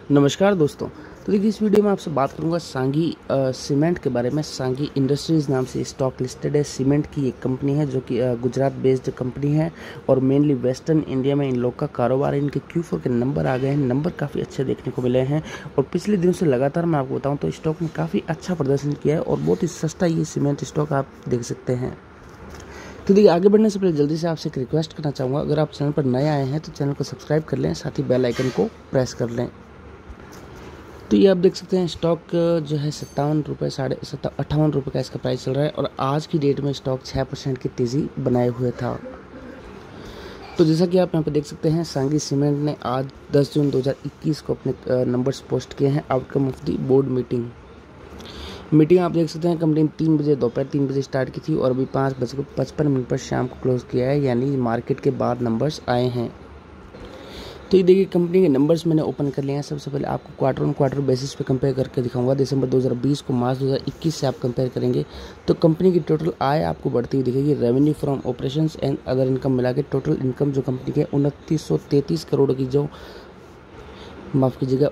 नमस्कार दोस्तों। तो देखिए, इस वीडियो में आपसे बात करूंगा सांगी सीमेंट के बारे में। सांगी इंडस्ट्रीज़ नाम से स्टॉक लिस्टेड है। सीमेंट की एक कंपनी है जो कि गुजरात बेस्ड कंपनी है और मेनली वेस्टर्न इंडिया में इन लोग का कारोबार है। इनके Q4 के नंबर आ गए हैं, नंबर काफ़ी अच्छे देखने को मिले हैं और पिछले दिनों से लगातार मैं आपको बताऊँ तो स्टॉक ने काफ़ी अच्छा प्रदर्शन किया है और बहुत ही सस्ता ये सीमेंट स्टॉक आप देख सकते हैं। तो देखिए, आगे बढ़ने से पहले जल्दी से आपसे एक रिक्वेस्ट करना चाहूँगा, अगर आप चैनल पर नए आए हैं तो चैनल को सब्सक्राइब कर लें, साथ ही बेल आइकन को प्रेस कर लें। तो ये आप देख सकते हैं स्टॉक जो है 57 रुपये 58 रुपये का इसका प्राइस चल रहा है और आज की डेट में स्टॉक 6% की तेज़ी बनाए हुए था। तो जैसा कि आप यहाँ पे देख सकते हैं, सांगी सीमेंट ने आज 10 जून 2021 को अपने नंबर्स पोस्ट किए हैं। Outcome of the board meeting आप देख सकते हैं, कंपनी ने 3 बजे दोपहर 3 बजे स्टार्ट की थी और अभी 5:55 पर शाम को क्लोज किया है, यानी मार्केट के बाद नंबर्स आए हैं। तो ये देखिए, कंपनी के नंबर्स मैंने ओपन कर लिए हैं। सबसे पहले आपको क्वार्टर ऑन क्वार्टर बेसिस पे कंपेयर करके दिखाऊंगा। दिसंबर 2020 को मार्च 2021 से आप कंपेयर करेंगे तो कंपनी की टोटल आय आपको बढ़ती हुई दिखेगी। Revenue from operations and other income मिला के टोटल इनकम जो कंपनी के 2933 करोड़ की जो माफ़ कीजिएगा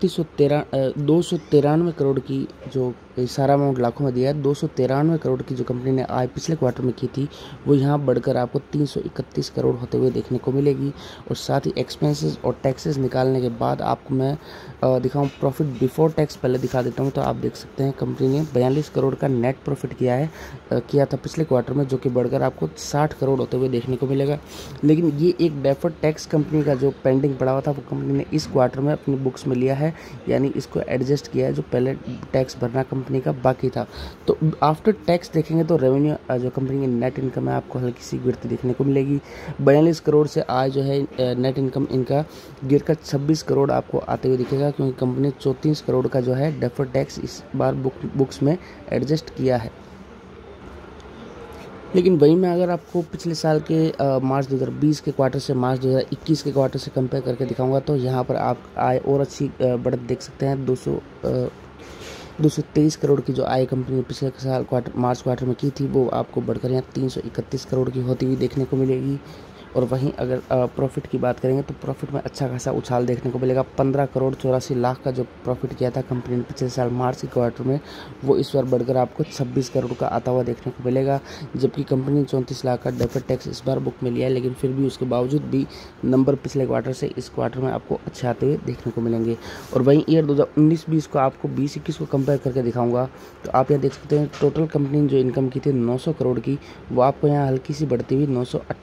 293 करोड़ की जो सारा अमाउंट लाखों में दिया है, 293 करोड़ की जो कंपनी ने आय पिछले क्वार्टर में की थी वो यहाँ बढ़कर आपको 331 करोड़ होते हुए देखने को मिलेगी। और साथ ही एक्सपेंसेस और टैक्सेस निकालने के बाद आपको मैं दिखाऊँ प्रॉफिट बिफोर टैक्स पहले दिखा देता हूँ। तो आप देख सकते हैं कंपनी ने 42 करोड़ का नेट प्रॉफिट किया था पिछले क्वार्टर में, जो कि बढ़कर आपको 60 करोड़ होते हुए देखने को मिलेगा। लेकिन ये एक डेफर्ड टैक्स कंपनी का जो पेंडिंग पड़ा हुआ था वो कंपनी ने इस क्वार्टर में अपनी बुक्स में लिया है, यानी इसको एडजस्ट किया है जो पहले टैक्स भरना कंपनी का बाकी था। तो आफ्टर टैक्स देखेंगे तो रेवेन्यू जो कंपनी की नेट इनकम है आपको हल्की सी गिरती देखने को मिलेगी। 42 करोड़ से आज जो है नेट इनकम इनका गिरकर 26 करोड़ आपको आते हुए दिखेगा, क्योंकि कंपनी ने 34 करोड़ का जो है डेफर्ड टैक्स इस बार बुक्स में एडजस्ट किया है। लेकिन वहीं में अगर आपको पिछले साल के मार्च 2020 के क्वार्टर से मार्च 2021 के क्वार्टर से कंपेयर करके दिखाऊंगा तो यहाँ पर आप आय और अच्छी बढ़त देख सकते हैं। 223 करोड़ की जो आय कंपनी ने पिछले साल मार्च क्वार्टर में की थी वो आपको बढ़कर यहाँ 331 करोड़ की होती हुई देखने को मिलेगी। और वहीं अगर प्रॉफिट की बात करेंगे तो प्रॉफिट में अच्छा खासा उछाल देखने को मिलेगा। 15 करोड़ 84 लाख का जो प्रॉफिट किया था कंपनी ने पिछले साल मार्च के क्वार्टर में, वो इस बार बढ़कर आपको 26 करोड़ का आता हुआ देखने को मिलेगा। जबकि कंपनी ने 34 लाख का डेफर्ड टैक्स इस बार बुक में लिया है, लेकिन फिर भी उसके बावजूद भी नंबर पिछले क्वार्टर से इस क्वार्टर में आपको अच्छे आते हुए देखने को मिलेंगे। और वहीं ईयर 2019-20 को आपको 20-21 को कंपेयर करके दिखाऊंगा तो आप यहाँ देख सकते हैं टोटल कंपनी ने जो इनकम की थी 900 करोड़ की, वो आपको यहाँ हल्की सी बढ़ती हुई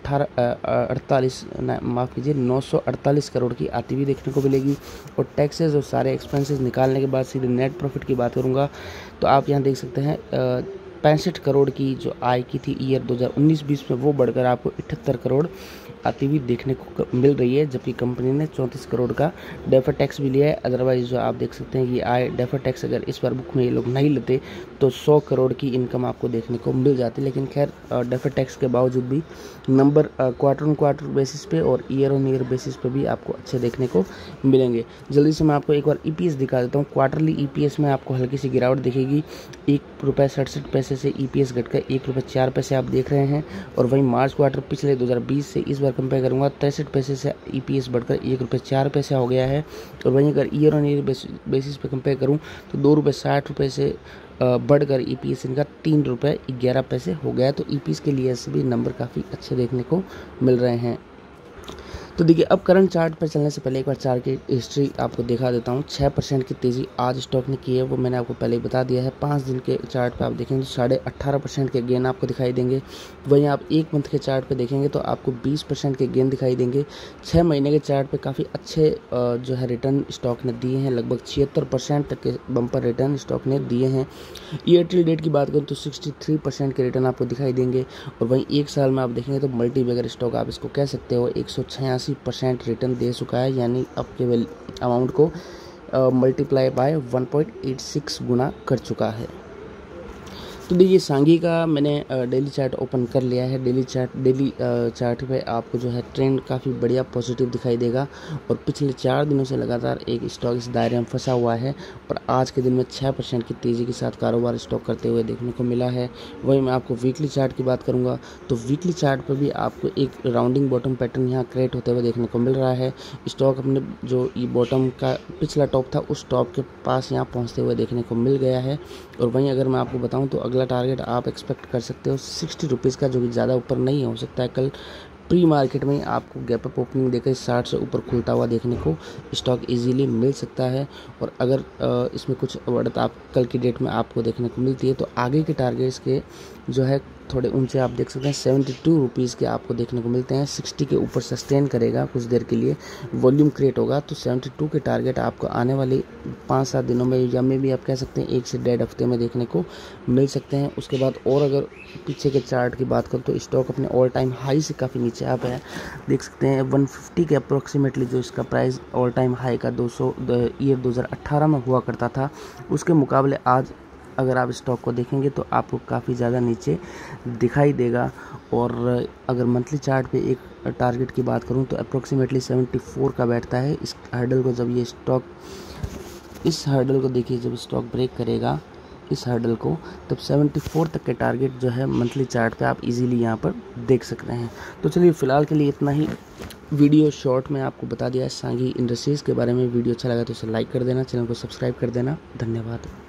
948 करोड़ की आती हुई देखने को मिलेगी। और टैक्सेस और सारे एक्सपेंसेस निकालने के बाद सीधे नेट प्रॉफिट की बात करूँगा तो आप यहाँ देख सकते हैं 65 करोड़ की जो आय की थी ईयर 2019-20 में, वो बढ़कर आपको 78 करोड़ आती हुई देखने को मिल रही है। जबकि कंपनी ने 34 करोड़ का डेफर टैक्स भी लिया है। अदरवाइज जो आप देख सकते हैं ये आय डेफर टैक्स अगर इस बार बुक में ये लोग नहीं लेते तो 100 करोड़ की इनकम आपको देखने को मिल जाती। लेकिन खैर डेफर टैक्स के बावजूद भी number quarter on quarter basis पे और ईयर ऑन ईयर बेसिस पे भी आपको अच्छे देखने को मिलेंगे। जल्दी से मैं आपको एक बार EPS दिखा देता हूँ। क्वार्टरली EPS में आपको हल्की सी गिरावट दिखेगी। 1 रुपये 67 पैसे से EPS घटकर 1 रुपये 4 पैसे आप देख रहे हैं। और वहीं मार्च क्वार्टर पिछले 2020 से इस बार कंपेयर करूँगा 63 पैसे से EPS बढ़कर 1 रुपये 4 पैसे हो गया है। और वहीं अगर ईयर ऑन ईयर बेसिस पे कंपेयर करूँ तो 2 रुपये 60 रुपये से बढ़कर EPS इनका 3 रुपये 11 पैसे हो गया। तो EPS के लिए ऐसे भी नंबर काफ़ी अच्छे देखने को मिल रहे हैं। तो देखिए, अब करंट चार्ट पर चलने से पहले एक बार चार्ट की हिस्ट्री आपको दिखा देता हूँ। 6% की तेज़ी आज स्टॉक ने की है, वो मैंने आपको पहले ही बता दिया है। 5 दिन के चार्ट पे आप देखेंगे तो 18.5% के गेन आपको दिखाई देंगे। वहीं आप 1 मंथ के चार्ट पे देखेंगे तो आपको 20% के गेन दिखाई देंगे। 6 महीने के चार्ट पे काफ़ी अच्छे जो है रिटर्न स्टॉक ने दिए हैं, लगभग 76% तक के बम्पर रिटर्न स्टॉक ने दिए हैं। ईयर टिल डेट की बात करें तो 63% के रिटर्न आपको दिखाई देंगे। और वहीं 1 साल में आप देखेंगे तो मल्टी बैगर स्टॉक आप इसको कह सकते हो 186% रिटर्न दे चुका है, यानी आपके अमाउंट को मल्टीप्लाई बाय 1.86 गुना कर चुका है। तो देखिए सांगी का मैंने डेली चार्ट ओपन कर लिया है। डेली चार्ट पे आपको जो है ट्रेंड काफ़ी बढ़िया पॉजिटिव दिखाई देगा और पिछले 4 दिनों से लगातार एक स्टॉक इस दायरे में फंसा हुआ है और आज के दिन में 6% की तेज़ी के साथ कारोबार स्टॉक करते हुए देखने को मिला है। वहीं मैं आपको वीकली चार्ट की बात करूँगा तो वीकली चार्ट पर भी आपको एक राउंडिंग बॉटम पैटर्न यहाँ क्रिएट होते हुए देखने को मिल रहा है। स्टॉक अपने जो ये बॉटम का पिछला टॉप था उस टॉप के पास यहाँ पहुँचते हुए देखने को मिल गया है। और वहीं अगर मैं आपको बताऊं तो अगला टारगेट आप एक्सपेक्ट कर सकते हो 60 रुपीज़ का, जो कि ज़्यादा ऊपर नहीं हो सकता है। कल प्री मार्केट में आपको गैप अप ओपनिंग देकर 60 से ऊपर खुलता हुआ देखने को स्टॉक इजीली मिल सकता है। और अगर इसमें कुछ बढ़त आप कल की डेट में आपको देखने को मिलती है तो आगे के टारगेट्स के जो है थोड़े ऊंचे आप देख सकते हैं 72 रुपीज़ के आपको देखने को मिलते हैं। 60 के ऊपर सस्टेन करेगा कुछ देर के लिए, वॉल्यूम क्रिएट होगा तो 72 के टारगेट आपको आने वाले 5-7 दिनों में या में भी आप कह सकते हैं 1 से 1.5 हफ्ते में देखने को मिल सकते हैं। उसके बाद और अगर पीछे के चार्ट की बात करूँ तो स्टॉक अपने ऑल टाइम हाई से काफ़ी नीचे आप है देख सकते हैं 150 के अप्रोक्सीमेटली जो इसका प्राइस ऑल टाइम हाई का 2018 में हुआ करता था, उसके मुकाबले आज अगर आप स्टॉक को देखेंगे तो आपको काफ़ी ज़्यादा नीचे दिखाई देगा। और अगर मंथली चार्ट पे एक टारगेट की बात करूं तो अप्रोक्सीमेटली 74 का बैठता है। इस हर्डल को जब ये स्टॉक इस हर्डल को देखिए जब स्टॉक ब्रेक करेगा इस हर्डल को तब 74 तक के टारगेट जो है मंथली चार्ट पे आप इजीली यहाँ पर देख सकते हैं। तो चलिए फ़िलहाल के लिए इतना ही। वीडियो शॉर्ट में आपको बता दिया है सांगी इंडस्ट्रीज़ के बारे में। वीडियो अच्छा लगा तो इसे लाइक कर देना, चैनल को सब्सक्राइब कर देना। धन्यवाद।